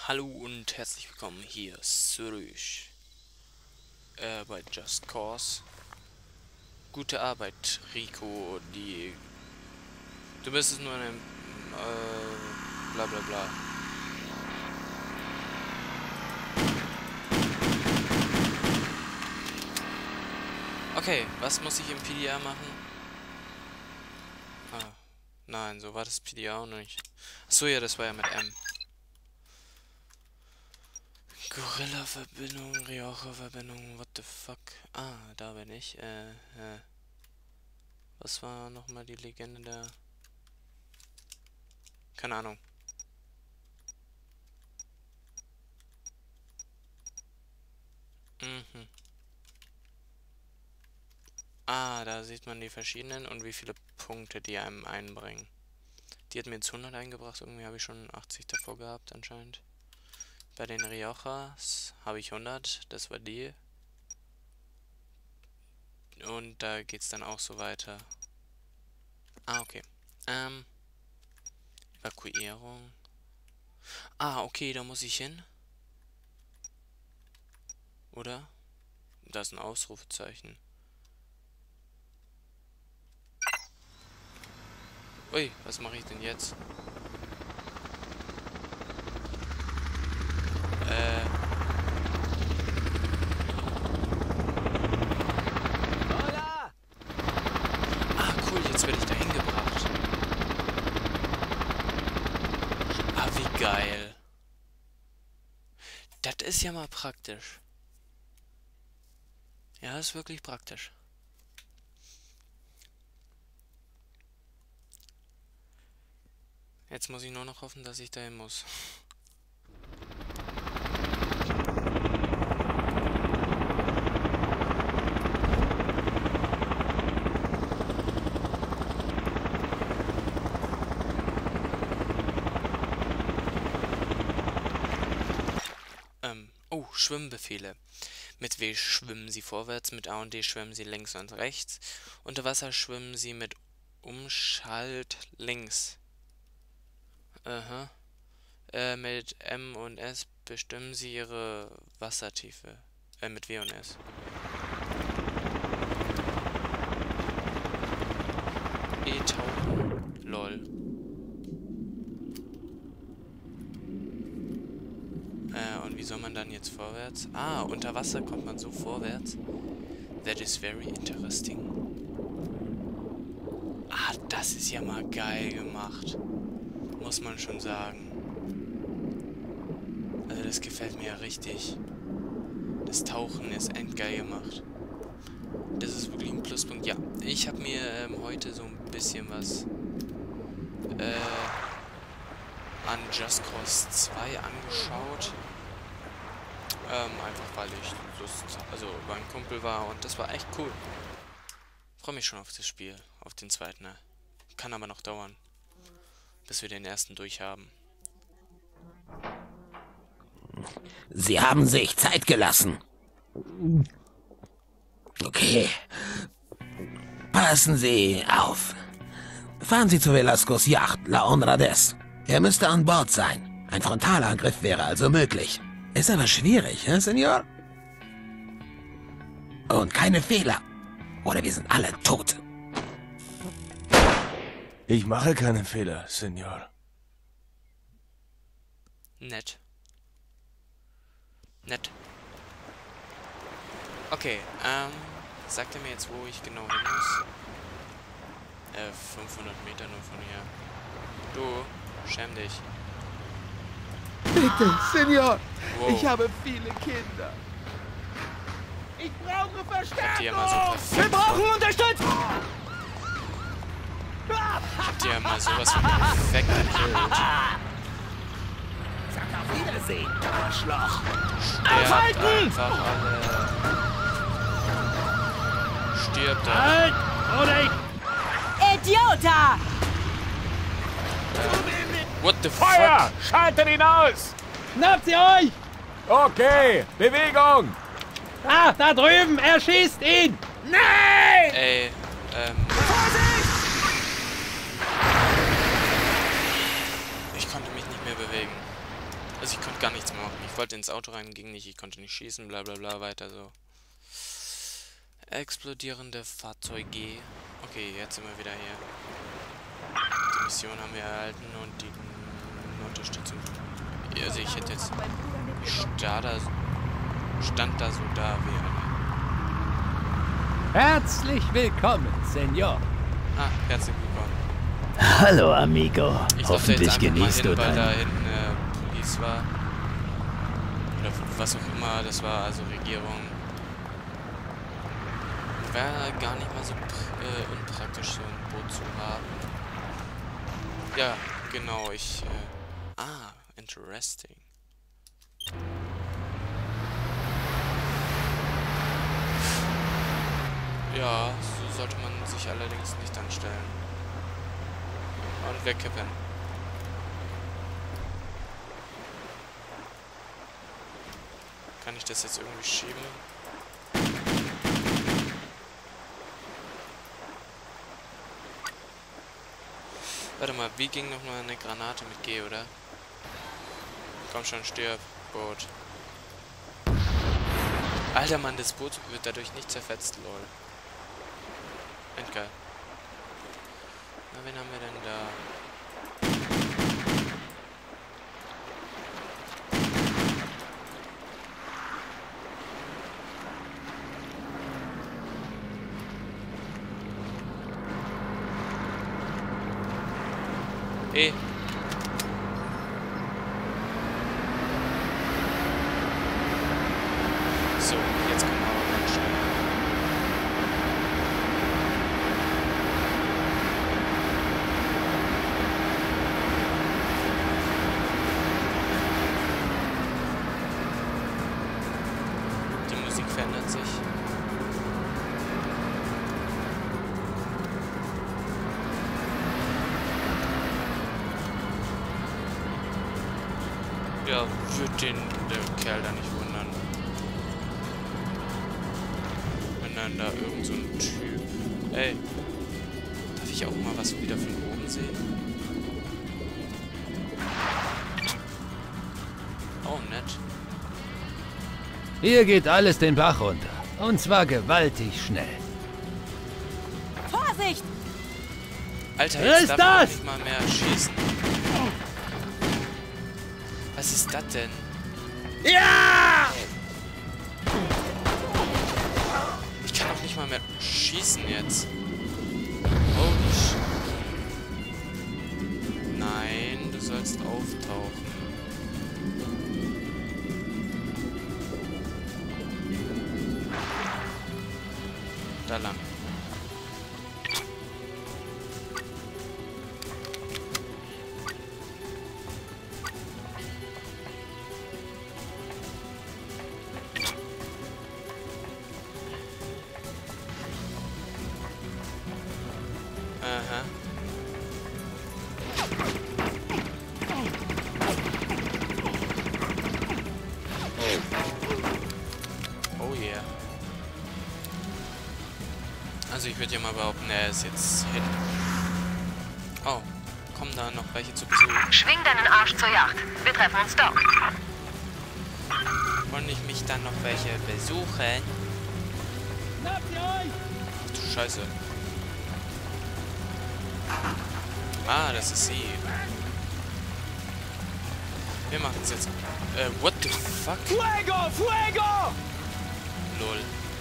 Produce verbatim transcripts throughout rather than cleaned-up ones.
Hallo und herzlich willkommen hier zurück äh, bei Just Cause. Gute Arbeit, Rico. Die du bist es nur in einem äh, bla bla bla. Okay, was muss ich im P D A machen? Ah, nein, so war das P D A auch nicht. Achso, ja, das war ja mit M. Gorilla-Verbindung, Rioja-Verbindung, what the fuck? Ah, da bin ich. Äh, äh. Was war nochmal die Legende da? Keine Ahnung. Mhm. Ah, da sieht man die verschiedenen und wie viele Punkte die einem einbringen. Die hat mir jetzt hundert eingebracht, irgendwie habe ich schon achtzig davor gehabt anscheinend. Bei den Riojas habe ich hundert, das war die. Und da geht's dann auch so weiter. Ah, okay. Ähm. Evakuierung. Ah, okay, da muss ich hin. Oder? Da ist ein Ausrufezeichen. Ui, was mache ich denn jetzt? Äh. Ah, cool, jetzt werde ich da hingebracht. Ah, wie geil. Das ist ja mal praktisch. Ja, ist wirklich praktisch. Jetzt muss ich nur noch hoffen, dass ich dahin muss. Ähm, oh, Schwimmbefehle. Mit W schwimmen Sie vorwärts, mit A und D schwimmen Sie links und rechts. Unter Wasser schwimmen Sie mit Umschalt links. Aha. Äh, mit M und S bestimmen Sie Ihre Wassertiefe. Äh, mit W und S. E-Tauchen. Lol. Äh, und wie soll man dann jetzt vorwärts? Ah, unter Wasser kommt man so vorwärts. That is very interesting. Ah, das ist ja mal geil gemacht. Muss man schon sagen. Also das gefällt mir ja richtig. Das Tauchen ist endgeil gemacht. Das ist wirklich ein Pluspunkt. Ja, ich habe mir ähm, heute so ein bisschen was äh, an Just Cause zwei angeschaut. Ähm, einfach weil ich Lust, also beim Kumpel war und das war echt cool. Freue mich schon auf das Spiel, auf den zweiten. Ne? Kann aber noch dauern, bis wir den ersten durchhaben. Sie haben sich Zeit gelassen. Okay. Passen Sie auf. Fahren Sie zu Velascos Yacht, La Honradez. Er müsste an Bord sein. Ein Frontalangriff wäre also möglich. Ist aber schwierig, hä, Senor? Und keine Fehler. Oder wir sind alle tot. Ich mache keine Fehler, Senor. Nett. Nett. Okay, ähm, sagt er mir jetzt, wo ich genau hin muss? Äh, fünfhundert Meter nur von hier. Du, schäm dich. Bitte, Senor, Wow. ich habe viele Kinder. Ich brauche Habt ihr ja mal so Verstärkung! perfekt. Wir brauchen Unterstützung! Habt ihr ja mal sowas von perfekt erklärt. Sag auf Wiedersehen, Arschloch. Sterbt Aufhalten! einfach alle. Stirbt doch. Halt! Oder ich... Idiota! What the Feuer! fuck? Schaltet ihn aus! Schnappt sie euch! Okay, Bewegung! Ah, da drüben! Er schießt ihn! Nein! Ey, ähm. Ich konnte mich nicht mehr bewegen. Also ich konnte gar nichts mehr machen. Ich wollte ins Auto rein, ging nicht. Ich konnte nicht schießen, bla bla bla, weiter so. Explodierende Fahrzeuge. Okay, jetzt sind wir wieder hier. Die Mission haben wir erhalten und die Unterstützung. Also ich hätte jetzt... Ich stand da, stand da so da wie eine... Herzlich willkommen, Senor. Ah, herzlich willkommen. Hallo, amigo. Ich Hoffentlich genießt du hin, weil da dein... hinten äh, Police war. Oder was auch immer das war, also Regierung. Wäre gar nicht mal so äh, unpraktisch, so ein Boot zu haben. Ja, genau, ich... Äh, ah, interesting. Ja, so sollte man sich allerdings nicht anstellen. Und wegkippen. Kann ich das jetzt irgendwie schieben? Warte mal, wie ging noch mal eine Granate mit G, oder? Komm schon, stirb, Boot. Alter Mann, das Boot wird dadurch nicht zerfetzt, lol. Endgeil. Na, wen haben wir denn da? Eh. So, jetzt kommen wir aber ganz schnell. Die Musik verändert sich. Ja, wird den der Kerl da nicht wundern. Wenn dann da irgend so ein Typ... Ey, darf ich auch mal was wieder von oben sehen? Oh, nett. Hier geht alles den Bach runter. Und zwar gewaltig schnell. Vorsicht! Alter, Wer jetzt ist darf man das? nicht mal mehr schießen. Was ist das denn? Ja! Ich kann auch nicht mal mehr schießen jetzt. Holy sh... Nein, du sollst auftauchen. Da lang. Aha. Oh yeah. Also ich würde ja mal behaupten, er ist jetzt hin. Oh, kommen da noch welche zu Besuch? Schwing deinen Arsch zur Yacht. Wir treffen uns dort. Wollen ich mich dann noch welche besuchen? Ach du Scheiße. Ah, das ist sie. Wir machen es jetzt. Äh, what the fuck? Fuego! Fuego! Lol.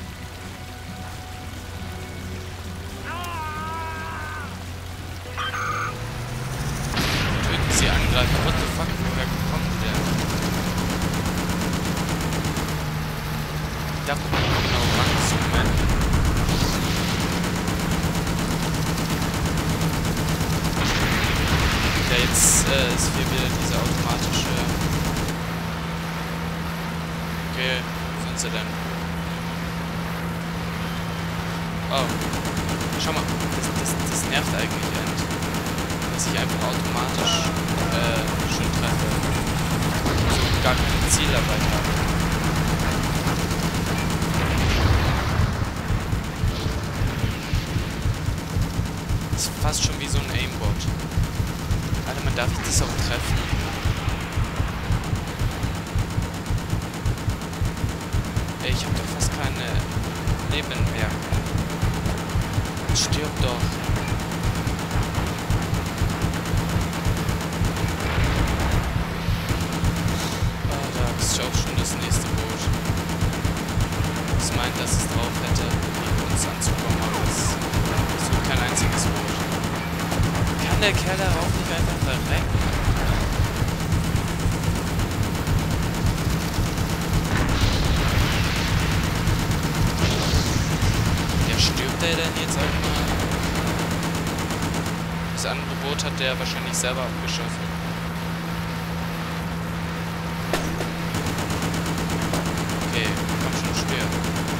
Töten sie angreifen. What the fuck? Woher kommt der? Da genau ranzoomen. Ja, jetzt äh, ist hier wieder diese automatische... Okay, wo sind sie denn? Oh. Schau mal, das, das, das nervt eigentlich end. Dass ich einfach automatisch äh, schon treffe. Also gar keine Zielarbeit habe. Das ist fast schon wie so ein Aimbot. Warte mal, darf ich das auch treffen? ich habe doch fast keine Nebenwerke. Stirb doch. Oh, da ist auch schon das nächste Boot. Das meint, dass es drauf hätte, gegen uns anzukommen, aber es, es wird kein einziges Boot. Kann der Kerl darauf nicht einfach verrecken? Stirbt der denn jetzt auch mal? Das andere Boot hat der wahrscheinlich selber abgeschossen. Okay, komm schon, stirb.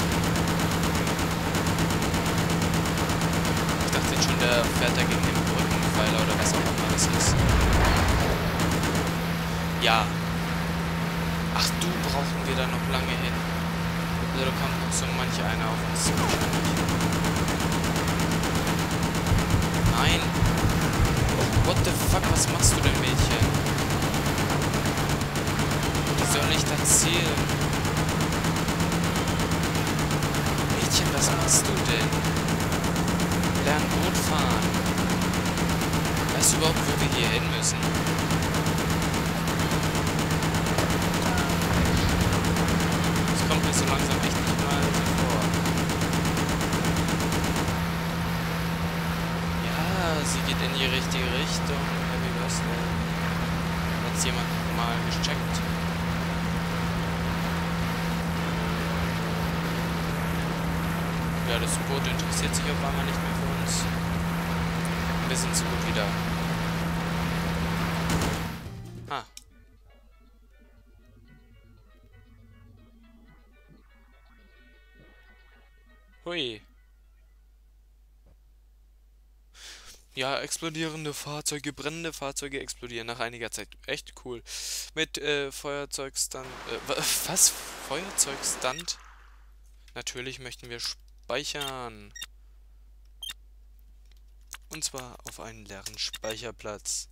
Ich dachte jetzt schon, der fährt da gegen den Brückenpfeiler oder was auch immer das ist. Ja. Ach, du brauchen wir da noch lange hin. Also da kommt noch so manch einer auf uns zu. Nein! What the fuck, was machst du denn, Mädchen? Wie soll ich das zielen? Mädchen, was machst du denn? Lern Boot fahren. Weißt du überhaupt, wo wir hier hin müssen? Das kommt mir so langsam echt nicht mal so vor. Sie geht in die richtige Richtung. Wie was denn? Hat jemand mal gecheckt? Ja, das Boot interessiert sich auf einmal nicht mehr für uns. Wir sind so gut wie da. Ah. Hui. Ja, explodierende Fahrzeuge, brennende Fahrzeuge explodieren nach einiger Zeit. Echt cool. Mit äh, Feuerzeugstand. Äh, was? Feuerzeugstand? Natürlich möchten wir speichern. Und zwar auf einen leeren Speicherplatz.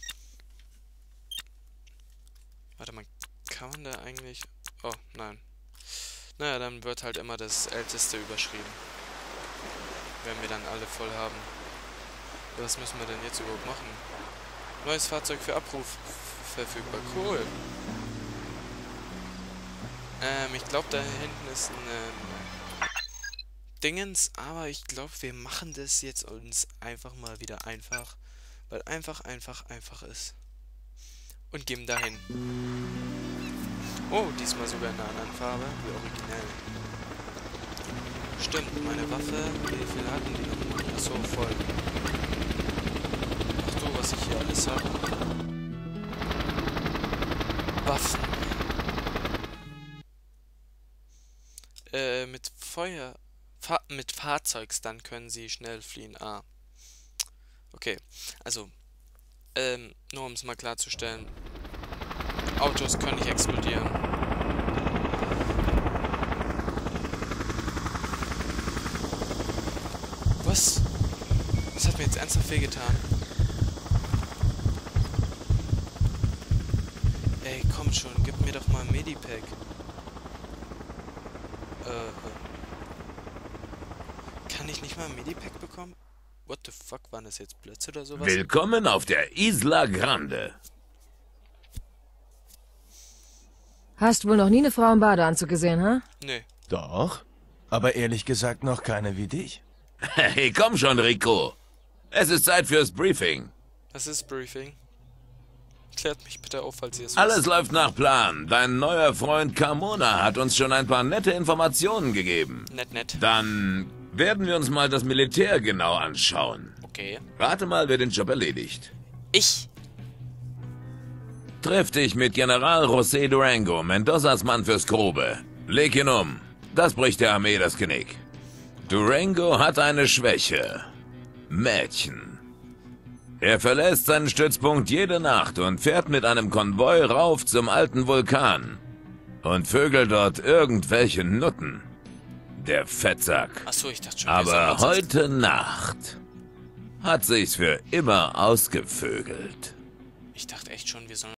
Warte mal, kann man da eigentlich... Oh, nein. Naja, dann wird halt immer das Älteste überschrieben. Wenn wir dann alle voll haben. Was müssen wir denn jetzt überhaupt machen? Neues Fahrzeug für Abruf verfügbar. Cool. Ähm, ich glaube, da hinten ist ein ähm, Dingens, aber ich glaube, wir machen das jetzt uns einfach mal wieder einfach, weil einfach, einfach, einfach ist. Und gehen dahin. Oh, diesmal sogar in einer anderen Farbe, wie originell. Stimmt, meine Waffe, wie viel hatten die nochmal? Achso, voll. Was ich hier alles habe. Waffen. Äh, mit Feuer... Fa mit Fahrzeugstand können sie schnell fliehen. Ah. Okay. Also, ähm, nur um es mal klarzustellen. Autos können nicht explodieren. Was? Das hat mir jetzt ernsthaft wehgetan. Ey, komm schon, gib mir doch mal ein Medipack. Äh, kann ich nicht mal ein Medipack bekommen? What the fuck, waren das jetzt Blöcke oder sowas? Willkommen auf der Isla Grande. Hast wohl noch nie eine Frau im Badeanzug gesehen, ha? Huh? Nee. Doch, aber ehrlich gesagt noch keine wie dich. Hey, komm schon, Rico. Es ist Zeit fürs Briefing. Was ist Briefing? Klärt mich bitte auf, falls ihr es Alles wisst. läuft nach Plan. Dein neuer Freund Carmona hat uns schon ein paar nette Informationen gegeben. Nett, nett. Dann werden wir uns mal das Militär genau anschauen. Okay. Rate mal, wer den Job erledigt. Ich? Triff dich mit General José Durango, Mendozas Mann fürs Grobe. Leg ihn um. Das bricht der Armee das Genick. Durango hat eine Schwäche. Mädchen. Er verlässt seinen Stützpunkt jede Nacht und fährt mit einem Konvoi rauf zum alten Vulkan. Und vögelt dort irgendwelche Nutten. Der Fettsack. Achso, ich dachte schon. Aber heute Nacht hat sich's für immer ausgevögelt. Ich dachte echt schon, wir sollen